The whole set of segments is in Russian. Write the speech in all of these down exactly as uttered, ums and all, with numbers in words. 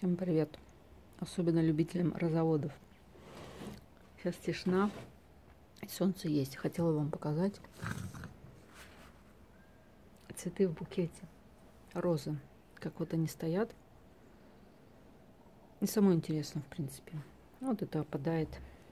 Всем привет, особенно любителям розоводов. Сейчас тишина, солнце есть. Хотела вам показать цветы в букете, розы, как вот они стоят. И самое интересное, в принципе. Вот это опадает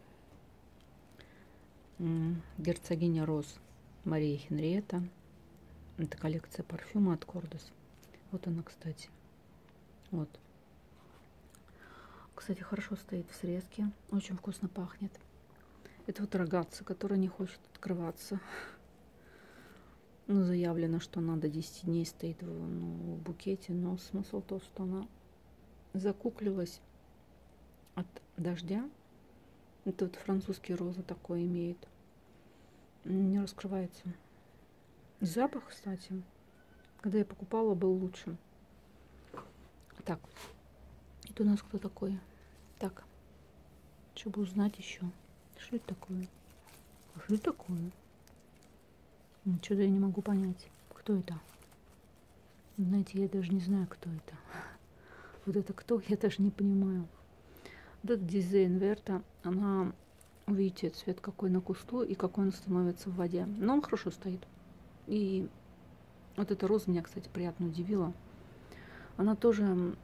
герцогиня роз Мария Хенриетта. Это коллекция парфюма от Кордес. Вот она, кстати. Вот. Кстати, хорошо стоит в срезке. Очень вкусно пахнет. Это вот рогатца, которая не хочет открываться. Ну, заявлено, что она до десяти дней стоит в, ну, в букете. Но смысл тот, что она закуклилась от дождя. Это вот французские розы такое имеют. Не раскрывается. И запах, кстати, когда я покупала, был лучшим. Так, это у нас кто такой? Так, чтобы узнать еще. Что это такое? Что это такое? Что-то я не могу понять. Кто это? Знаете, я даже не знаю, кто это. Вот это кто, я даже не понимаю. Вот этот дизайн Верта, она, видите, цвет какой на кусту и какой он становится в воде. Но он хорошо стоит. И вот эта роза меня, кстати, приятно удивила. Она тоже,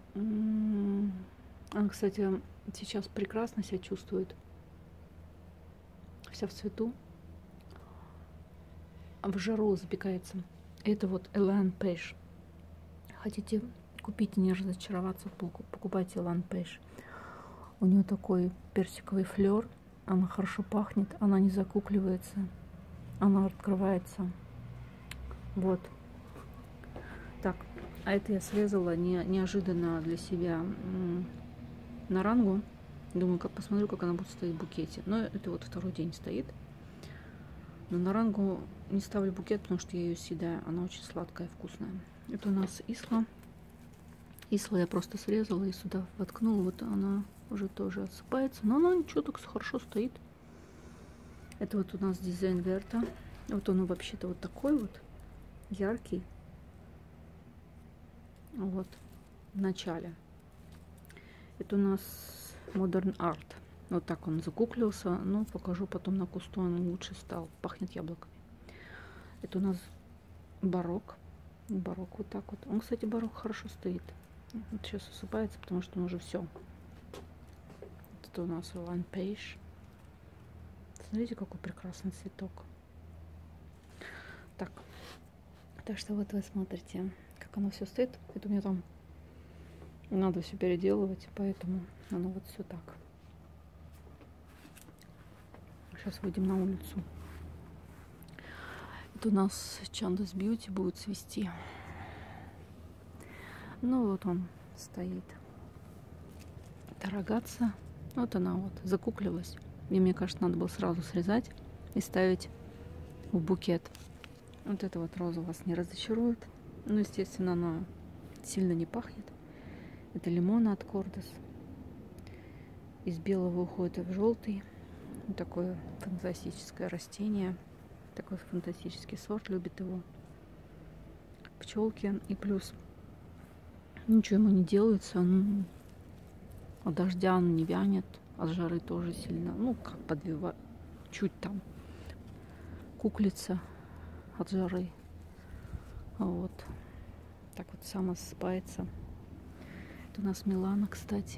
она, кстати, сейчас прекрасно себя чувствует. Вся в цвету. В жару запекается. Это вот Элан Пейш. Хотите купить и не разочароваться, покупайте Элан Пейш. У нее такой персиковый флер. Она хорошо пахнет, она не закукливается. Она открывается. Вот. Так, а это я срезала не, неожиданно для себя на рангу. Думаю, как посмотрю, как она будет стоять в букете. Но это вот второй день стоит. Но на рангу не ставлю букет, потому что я ее съедаю. Она очень сладкая, вкусная. Это у нас Исла. Исла я просто срезала и сюда воткнула. Вот она уже тоже отсыпается. Но она ничего, так хорошо стоит. Это вот у нас дизайн Верта. Вот он вообще-то вот такой вот. Яркий. Вот. В начале. Это у нас Modern Art. Вот так он закуклился. Ну, покажу потом на кусту. Он лучше стал. Пахнет яблоками. Это у нас барок. Барок вот так вот. Он, кстати, барок хорошо стоит. Вот сейчас усыпается, потому что он уже все. Это у нас Элан Пейш. Смотрите, какой прекрасный цветок. Так. Так что вот вы смотрите, как оно все стоит. Это у меня там надо все переделывать, поэтому оно вот все так. Сейчас выйдем на улицу. Это у нас Чандас Бьюти будет цвести. Ну вот он стоит. Это рогатца. Вот она вот закуклилась. И мне кажется, надо было сразу срезать и ставить в букет. Вот эта вот роза вас не разочарует. Ну, естественно, она сильно не пахнет. Это лимон от Кордес. Из белого уходит в желтый. Вот такое фантастическое растение. Такой фантастический сорт. Любит его пчелки. И плюс ничего ему не делается. Он от дождя он не вянет. От жары тоже сильно. Ну, как подвивать. Чуть там куклится от жары. Вот. Так вот сам осыпается. Это у нас Милана, кстати.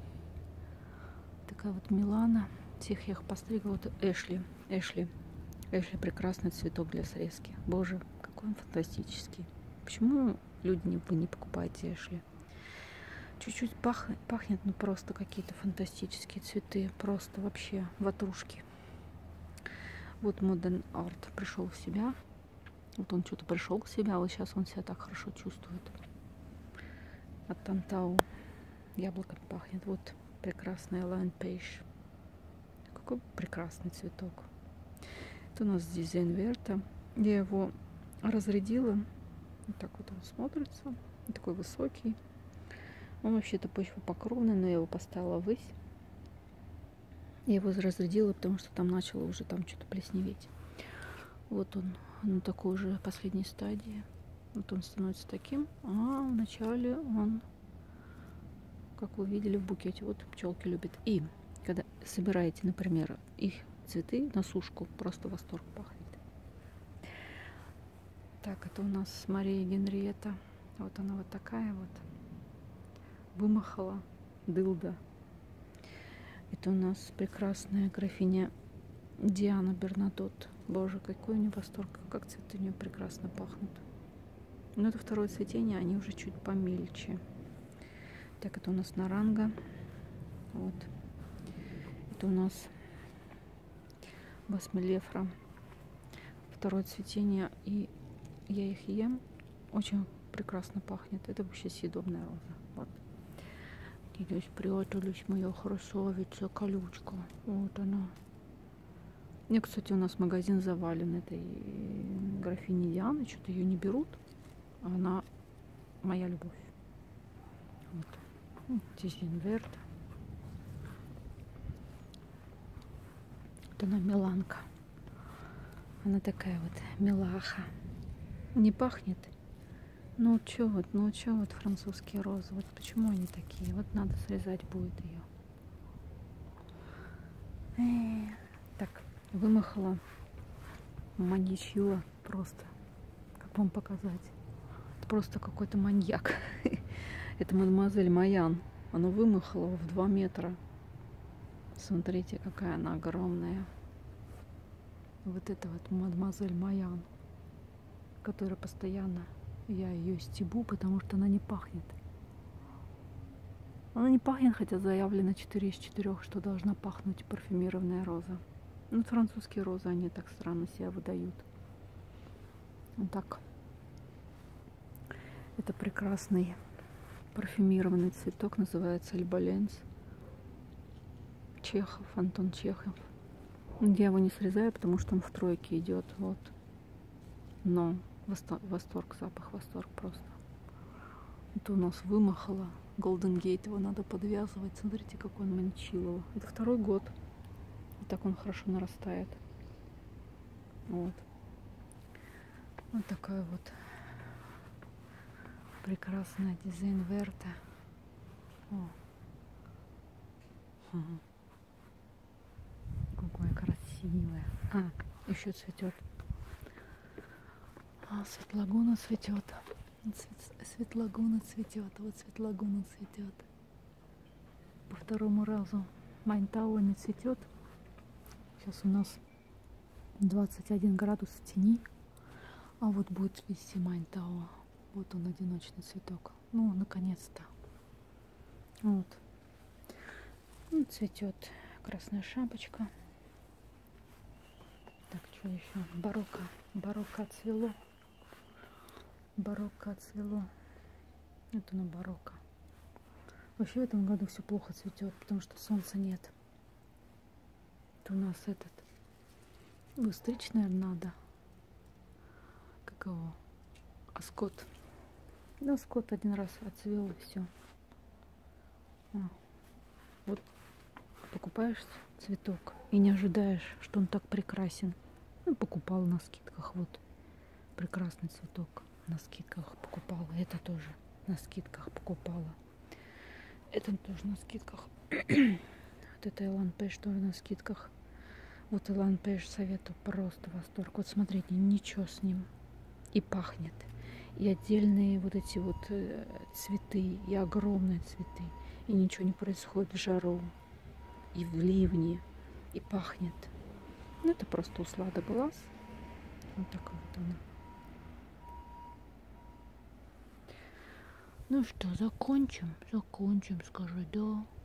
Такая вот Милана. Всех я их постригла. Вот Эшли. Эшли. Эшли прекрасный цветок для срезки. Боже, какой он фантастический. Почему люди не, вы не покупаете Эшли? Чуть-чуть пах, пахнет, ну просто какие-то фантастические цветы. Просто вообще ватрушки. Вот Modern Art пришел в себя. Вот он что-то пришел к себе, а вот сейчас он себя так хорошо чувствует. От Тантау яблоком пахнет. Вот прекрасный Элан Пейш. Какой прекрасный цветок. Это у нас дизайн Верта. Я его разрядила. Вот так вот он смотрится. Он такой высокий. Он вообще-то почвопокровный, но я его поставила ввысь. Я его разрядила, потому что там начало уже там что-то плесневеть. Вот он на такой уже последней стадии. Вот он становится таким. А вначале он как вы видели в букете. Вот пчелки любят. И когда собираете, например, их цветы на сушку, просто восторг пахнет. Так, это у нас Мария Генриетта. Вот она вот такая вот. Вымахала. Дылда. Это у нас прекрасная графиня Диана Бернадотт. Боже, какой у нее восторг. Как цветы у нее прекрасно пахнут. Но это второе цветение, они уже чуть помельче. Так, это у нас Наранга. Вот. Это у нас Басмелефра. Второе цветение. И я их ем. Очень прекрасно пахнет. Это вообще съедобная роза. Вот. Здесь прятались моя красавица, колючка. Вот она. И, кстати, у нас магазин завален этой графини Дианы. Что-то ее не берут. Она моя любовь. Вот. Здесь инверт. Вот она Миланка. Она такая вот милаха. Не пахнет. Ну чё вот, ну чё вот французские розы. Вот почему они такие? Вот надо срезать будет ее. Так, вымахала маньячила просто. Как вам показать? Это просто какой-то маньяк. Это мадемуазель Маян. Она вымахала в два метра. Смотрите, какая она огромная. Вот это вот мадемуазель Маян, которая постоянно, я ее стебу, потому что она не пахнет. Она не пахнет, хотя заявлено четыре из четырёх, что должна пахнуть парфюмированная роза. Ну, французские розы, они так странно себя выдают. Вот так. Это прекрасный парфюмированный цветок, называется Альбаленс. Чехов, Антон Чехов. Я его не срезаю, потому что он в тройке идет. Вот. Но восторг, запах, восторг просто. Это у нас вымахало. Golden Gate, его надо подвязывать. Смотрите, какой он манчилово. Это второй год. И так он хорошо нарастает. Вот. Вот такая вот прекрасная дизайн-верта. Угу. Какое красивое. А, еще цветет. А, Светлагуна цветет. Цвет, Светлагуна цветет. Вот Светлагуна цветет. По второму разу Майнтауа не цветет. Сейчас у нас двадцать один градус в тени. А вот будет цвести Майнтауа. Вот он, одиночный цветок. Ну, наконец-то. Вот. Ну, цветет красная шапочка. Так, что еще? Барокко. Барокко отцвело. Барокко отцвело. Это на барокко. Вообще в этом году все плохо цветет, потому что солнца нет. Это у нас этот. Выстричь, наверное, надо. Как его? Аскот. Да, Аскот один раз отцвел и все. А. Вот покупаешь цветок и не ожидаешь, что он так прекрасен. Ну, покупала на скидках. Вот прекрасный цветок. На скидках покупала. Это тоже на скидках покупала. Это тоже на скидках. Вот это Элан Пейдж тоже на скидках. Вот Элан Пейдж советую. Просто восторг. Вот смотрите, ничего с ним. И пахнет. И отдельные вот эти вот э, цветы. И огромные цветы. И ничего не происходит в жару. И в ливне. И пахнет. Ну, это просто услада глаз. Вот такая вот она. Ну что, закончим? Закончим, скажу, да.